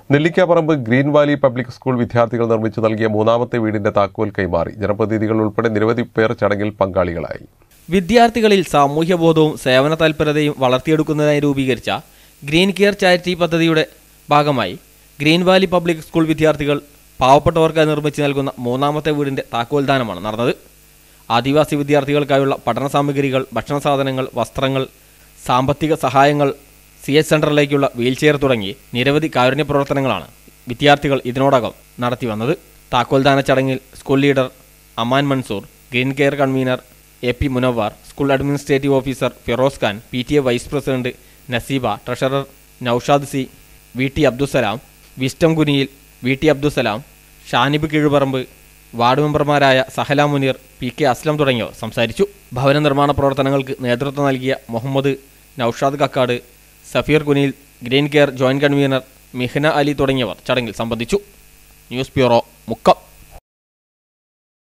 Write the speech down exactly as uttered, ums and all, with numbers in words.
Nellikkaparamba Green Valley Public School വിദ്യാർത്ഥികൾ നിർമ്മിച്ചു നൽകിയ മൂന്നാമത്തെ വീടിന്റെ താക്കോൽ കൈമാറി. ജനപ്രതിനിധികൾ ഉൾപ്പെടെ നിരവധി പേർ ചടങ്ങിൽ പങ്കാളികളായി. വിദ്യാർത്ഥികളിൽ സാമൂഹ്യബോധവും സേവന താൽപര്യതയും വളർത്തിയെടുക്കുന്നതിനായി രൂപീകരിച്ച ഗ്രീൻ കെയർ ചാരിറ്റി പദ്ധതിയുടെ ഭാഗമായി ഗ്രീൻ വാലി പബ്ലിക് സ്കൂൾ വിദ്യാർത്ഥികൾ പാവപ്പെട്ടവർക്കായി നിർമ്മിച്ചു നൽകുന്ന മൂന്നാമത്തെ വീടിന്റെ താക്കോൽദാനമാണ് നടന്നത്. ആദിവാസി വിദ്യാർത്ഥികൾക്കായുള്ള പഠന സാമഗ്രികൾ, ഭക്ഷണ സാധനങ്ങൾ, വസ്ത്രങ്ങൾ, സാമ്പത്തിക സഹായങ്ങൾ, സി എച്ച് സെന്ററിലേക്കുള്ള വീൽചെയർ തുടങ്ങി നിരവധി കാരുണ്യ പ്രവർത്തനങ്ങളാണ് വിദ്യാർത്ഥികൾ ഇതിനോടകം നടത്തി വന്നത്. താക്കോൽദാന ചടങ്ങിൽ school leader Aman Mansoor, Green Care convener A P Munavvar, school administrative officer Firoz Khan, P T A vice president Naseeba, treasurer Naushad C, V T Abdussalam, വിസ്റ്റം Kuniyil, V T Abdussalam, Shanib Keezhuparamba, ward മെമ്പർമാരായ സഹല മുനീർ, പി കെ അസ്ലം തുടങ്ങിയവർ സംസാരിച്ചു. ഭവന നിർമ്മാണ പ്രവർത്തനങ്ങൾക്ക് നേതൃത്വം നൽകിയ Muhammad, Naushad Kakkad, Safeer Kuniyil, Green Care joint convener Mihna Ali തുടങ്ങിയവർ ചടങ്ങിൽ സംബന്ധിച്ചു. News bureau, Mukkam.